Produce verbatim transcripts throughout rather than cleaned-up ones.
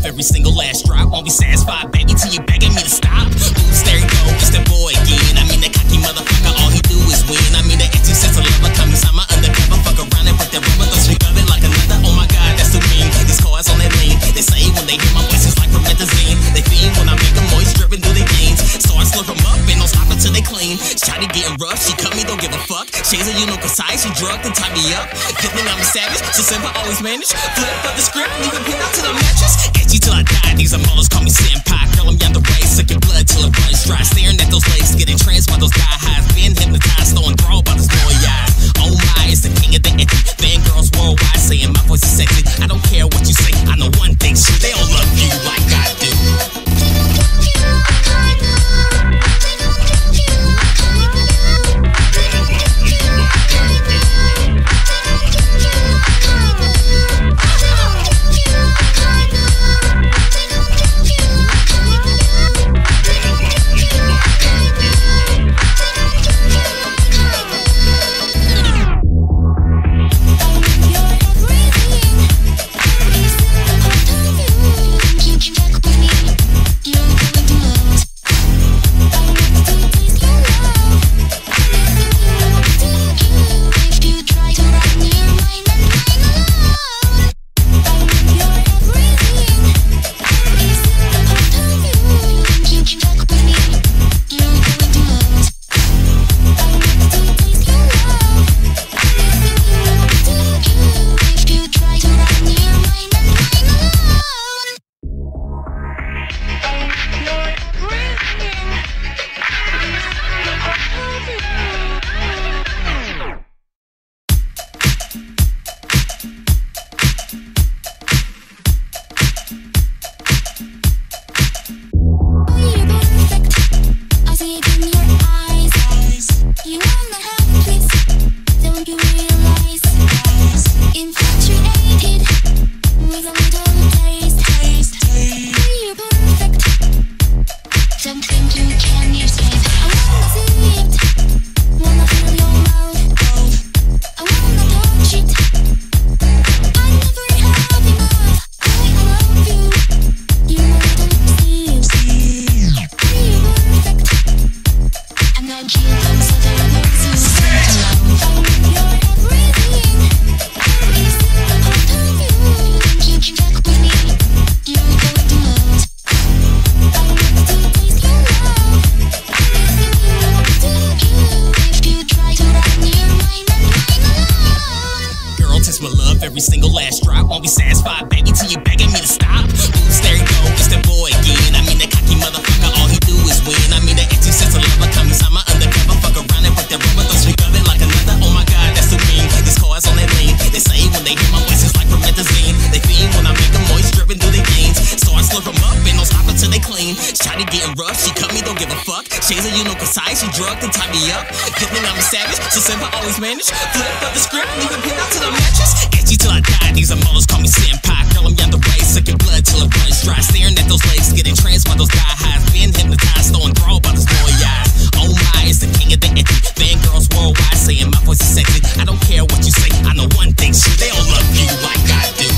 every single last drop. Won't be satisfied, baby, till you begging me to stop. Oops, there you go, it's that boy again. I mean, that cocky motherfucker, all he do is win. I mean, that empty sense of lover, come inside my undercover. Fuck around and put that rubber, throw sweep of it like another. Oh my god, that's too mean. These cars on that lean. They say when they hear my voice, it's like promethazine. They fiend when I make them moist, dripping through their jeans. So I slurp them up and don't stop until they clean. Shawty getting rough, she cut me, don't give a fuck. Shades of you know Kasai, she drugged and tied me up. Good thing I'm a savage, so simple, always manage. Flip up the script, leave it pinned out to the mattress. Edgy till I die, these are models call me senpai. Girl, I'm young the race, suck your blood till it runs dry. Staring at those legs, getting tranced by those guy highs. Being hypnotized, so enthralled by those boy eyes. Oh my, it's the king of the edgy. Fangirls worldwide saying my voice is sexy. I don't care what you say, I know one thing, shit, they don't love you like I do. Every single last drop, won't be satisfied, baby, till you begging me to stop. Oops, there you go, it's that boy again. I mean, that cocky motherfucker, all he do is win. I mean, that empty sense of lover, come inside my undercover. Fuck around and put that rubber, throw sweep of it like another. Oh my god, that's too mean. These cars on that lean. They say when they hear my voice, it's like promethazine. They fiend when I make them moist, dripping through their jeans. So I slurp them up and don't stop until they clean. Shawty getting rough, she cut me, don't give a fuck. Shades of you know Kasai, she drugged and tied me up. Good thing I'm a savage, so simple, always manage. Flip up the script, leave it pinned out to the mattress. Edgy till I die, these are models call me senpai. Girl, I'm young the race, suck your blood till it runs dry. Staring at those legs, getting tranced by those guy highs. Being hypnotized, so enthralled by those boy eyes. Oh my, it's the king of the edgy. Fangirls worldwide saying my voice is sexy. I don't care what you say, I know one thing, shit, they don't love you like I do.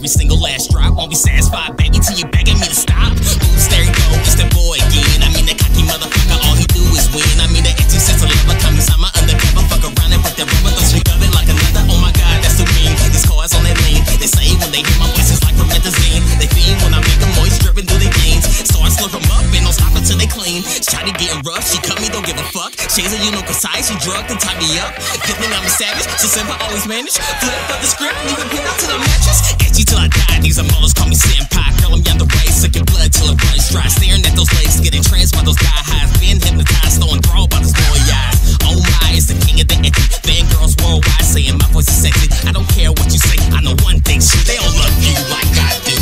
every single last drop. Won't be satisfied, baby, till you begging me to stop. Oops, there you go, it's that boy again. I mean, that cocky motherfucker, all he do is win. I mean, that empty sense of love, come inside my undercover. Fuck around and put that rubber, throw sweet of it like another. Oh my god, that's too mean. These cars on that lean. They say when they hear my voice, it's like promethazine. They fiend when I make them moist, dripping through their jeans. So I slurp them up and don't stop until they clean. Shawty getting rough, she cut me, don't give a fuck. Shades of you know Kasai, she drugged and tied me up. Good thing I'm a savage, so simple, always manage. Flip up the script, leave it pinned out to the mattress. Edgy till I die, these are models call me senpai. Girl, I'm young the race, suck your blood till it runs dry. Staring at those legs, getting tranced by those thigh highs. Being hypnotized, so enthralled by those boy eyes. Oh my, it's the king of the edgy. Fangirls worldwide saying my voice is sexy. I don't care what you say, I know one thing, shit, they don't love you like I do.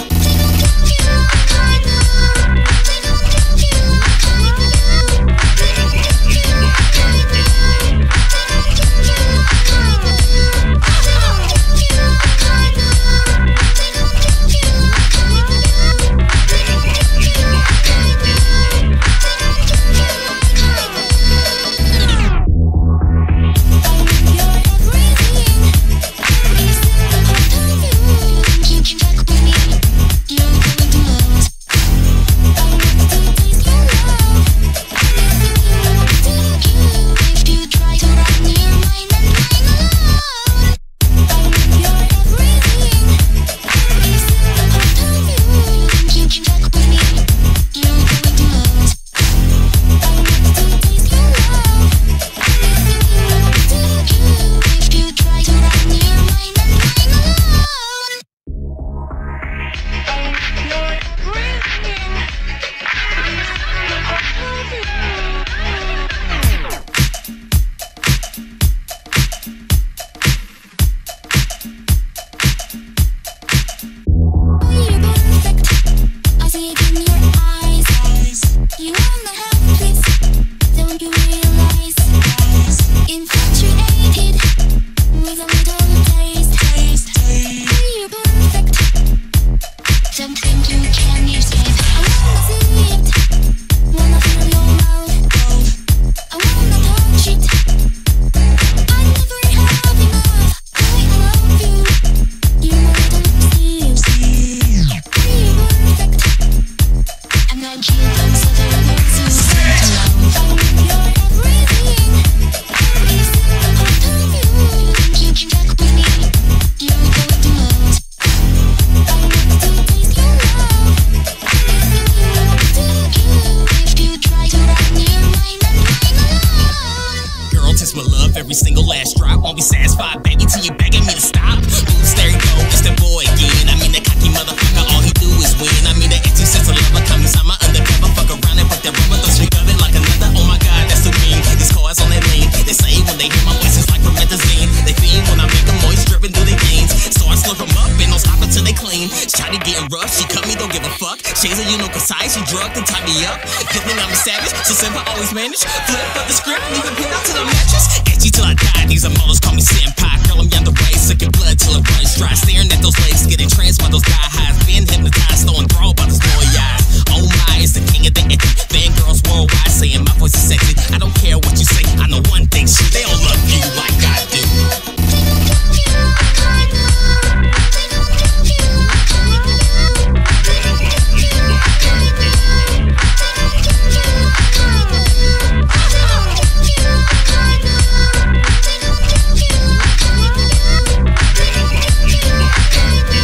Every single last drop, won't be satisfied, baby, till you begging me to stop. Oops, there you go, it's that boy again. I mean, that cocky motherfucker, all he do is win. I mean, that empty sense of love, come inside my undercover. Fuck around and put that rubber, throw sweet of it like another. Oh my god, that's too mean. These cars on that lean. They say when they hear my voice, it's like promethazine. They fiend when I make them moist, dripping through their jeans. So I slurp them up and don't stop until they clean. Shawty getting rough, she cut me, don't give a fuck. Shades of you know Kasai, she drugged and tied me up. Good thing I'm a savage, so simple, always manage. Flip up the script, leave it pinned out to the mattress. Edgy till I die, these are models call me senpai. Girl, I'm young the race, suck your blood till it runs dry. Staring at those legs, getting tranced by those thigh highs. Being hypnotized, so enthralled by those boy eyes. Oh my, it's the king of the edgy. Fangirls worldwide saying my voice is sexy. I don't care what you say, I know one thing, shit, they don't love you like I do.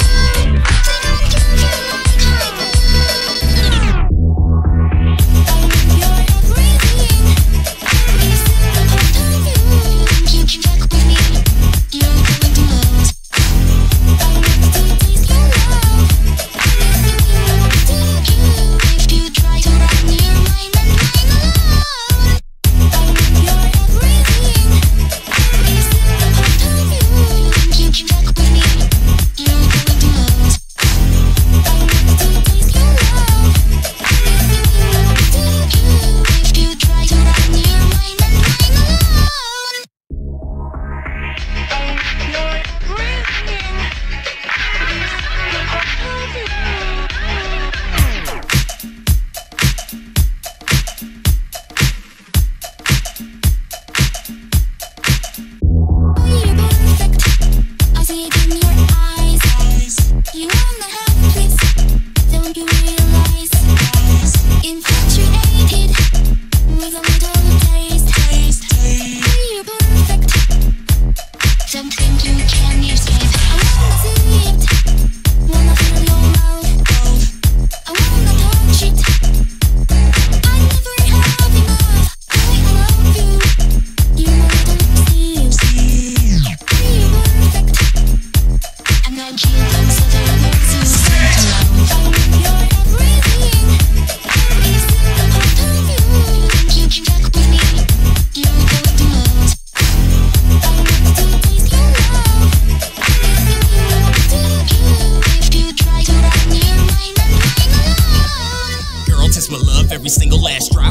Oh,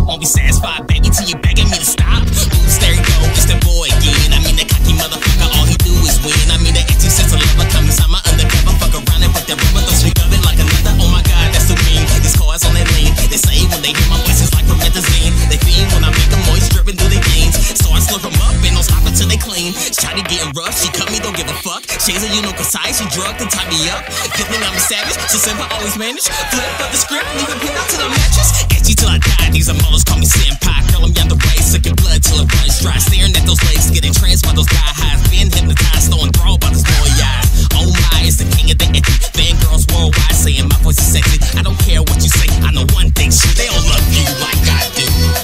won't be satisfied, baby, till you begging me to stop. Oops, there you go, it's the boy again. I mean, the cocky motherfucker, all he do is win. I mean, the empty sense of love, come inside my undercover, fuck around and put that rubber, throw speak of it like another. Oh my god, that's too mean. These cars on that lean, they say when they hear my voice, it's like promethazine. They fiend when I make them moist, dripping through their jeans. So I slurp them up and don't stop until they clean. Shawty getting rough, she cut me, don't give a fuck. Shades of you know precise, she drugged and tied me up. Good thing I'm a savage, so simple, always manage. Flip up the script, leave it pinned out to the mattress. Edgy till I die, these are mothers call me senpai. Girl, I'm young the race, sucking blood till it runs dry. Staring at those legs, getting tranced by those guy highs. Being hypnotized, throwing brawl by those boy eyes. Oh my, it's the king of the edgy. Fangirls worldwide saying my voice is sexy. I don't care what you say, I know one thing, shit, they don't love you like I do.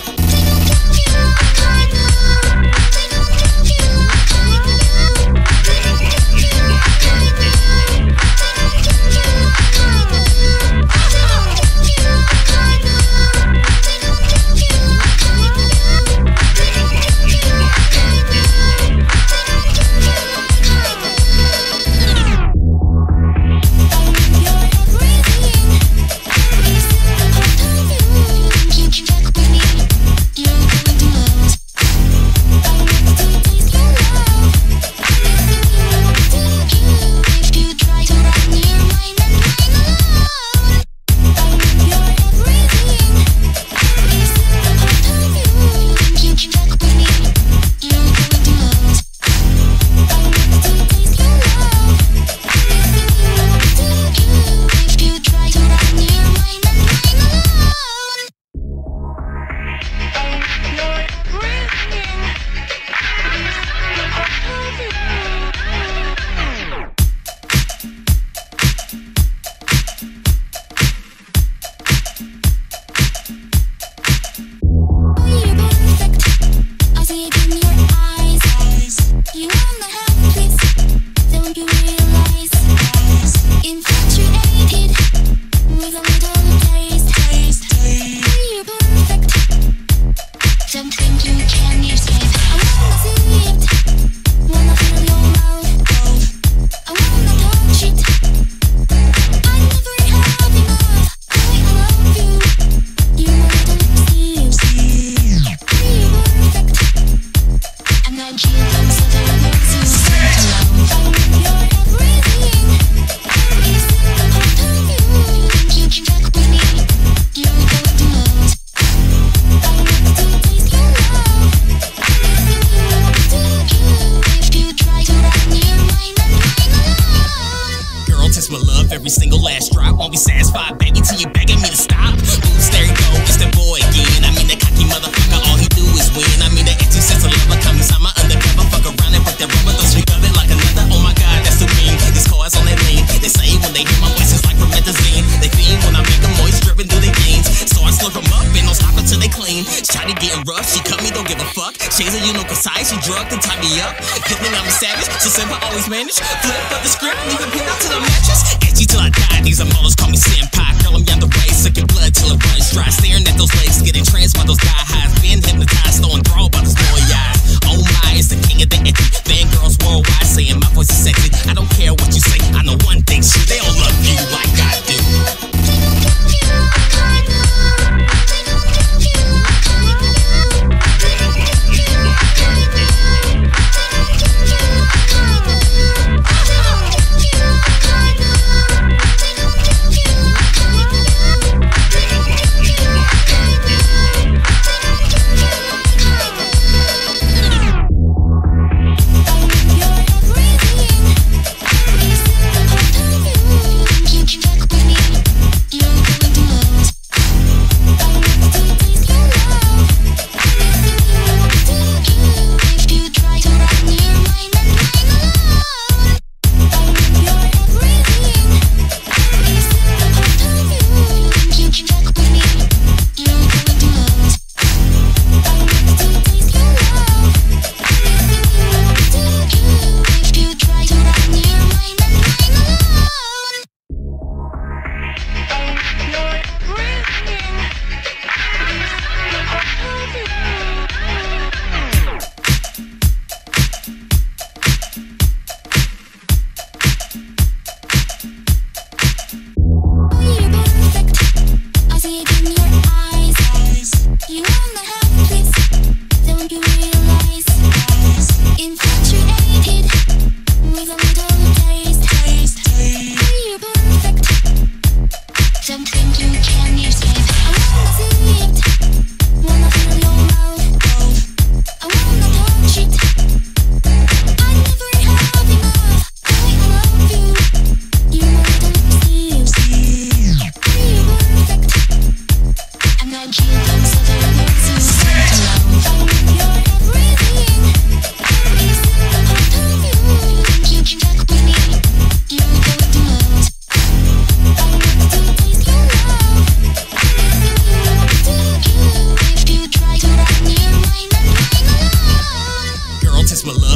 Every single last drop, won't be satisfied, baby, till you begging me to stop. Oops, there you go, it's the boy again. I mean, the cocky motherfucker, all he do is win. I mean, the empty sense of love, come inside my undercover, fuck around and put that rubber, throw speak of it like another. Oh my god, that's too mean. These cars on that lean, they say when they hear my voice, it's like promethazine. They fiend when I make them moist, dripping through their jeans. So I slurp them up and don't stop until they clean. Shawty getting rough, she cut me, don't give a fuck. Shades of you know precise, she drugged and tied me up. Good thing I'm a savage, so simple, always manage. Flip up the script, leave it pinned out to the mattress. Edgy till I die, these are mothers call me senpai. Girl, I'm young the race, sucking blood till it runs dry. Staring at those legs, getting tranced by those guy highs. Being hypnotized, throwing brawl by those boy eyes. Oh my, it's the king of the edgy. Fangirls worldwide saying my voice is sexy. I don't care what you say, I know one thing, shit, they don't love you like I do.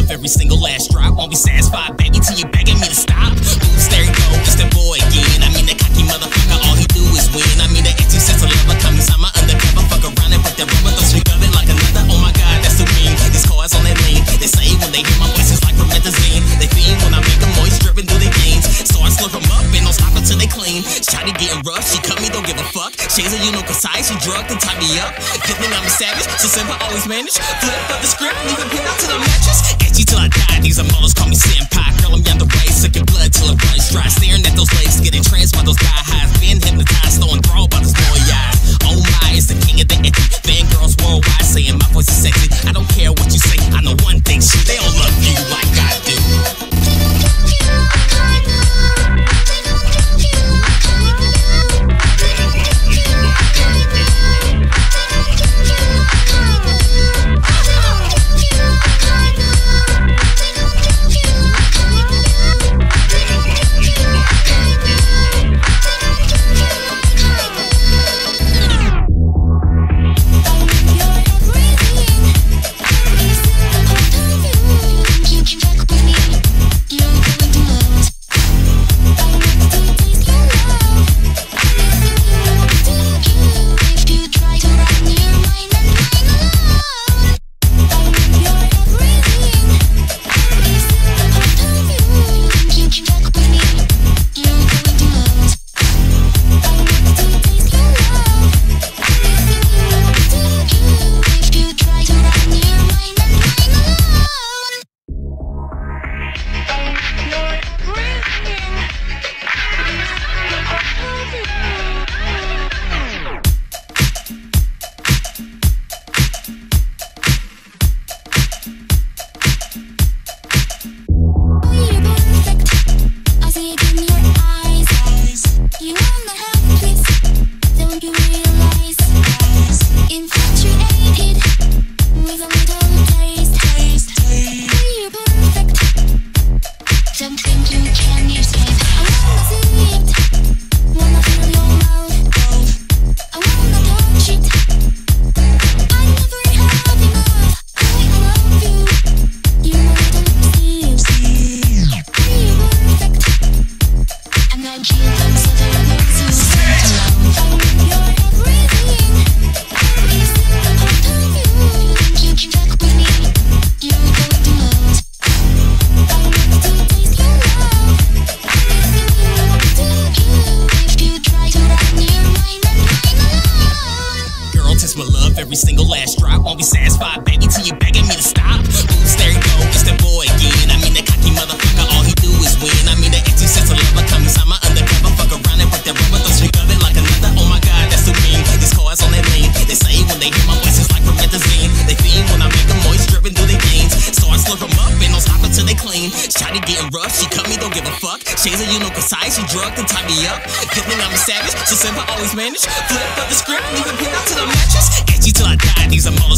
love every single last drop. Won't be satisfied, baby, till you begging me to stop. Oops, there you go, it's the boy again. I mean, the cocky motherfucker, all he do is win. I mean, the empty sense of love, come inside my undercover. Fuck around and with that rubber, throw straight of it like another. Oh my god, that's too mean. These cars on that lean. They say when they hear my voice, it's like promethazine. They fiend when I make them moist, dripping through their jeans. So I slurp them up and don't stop until they clean. Shawty getting rough, she cut me, don't give a fuck. Shades of you know precise, she drugged and tied me up. Good thing I'm a savage, so simple, always manage. Flip up the script, leave it pinned out to the mattress. Edgy till I die, these are mothers call me senpai. Girl, I'm young the race, sucking blood till it runs dry. Staring at those legs, getting tranced by those thigh highs. Being hypnotized, throwing brawl by those boy eyes. Oh my, it's the king of the edgy. Fangirls worldwide saying my voice is sexy. I don't care what you say, I know one thing, shit, they don't love you like I do. Every single last drop, won't be satisfied, baby, till you begging me to stop. Oops, there you go, it's the boy again. I mean, the cocky motherfucker, all he do is win. I mean, the empty sense of love, come inside my undercover. Fuck around and with that rubber, throw straight of it like another. Oh my god, that's too mean. These cars on that lean. They say when they hear my voice, it's like promethazine. They fiend when I make them moist, dripping through their jeans. So I slurp them up and don't stop until they clean. Shawty getting rough, she cut me, don't give a fuck. Shades of you know precise, she drugged and tied me up. Good thing I'm a savage, so simple, always manage. Flip up the script, leave it pinned out to the mattress. Edgy till I die, these are mothers